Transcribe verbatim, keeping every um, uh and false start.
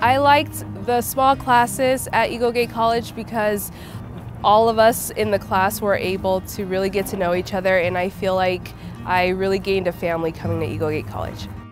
I liked the small classes at Eagle Gate College because all of us in the class were able to really get to know each other, and I feel like I really gained a family coming to Eagle Gate College.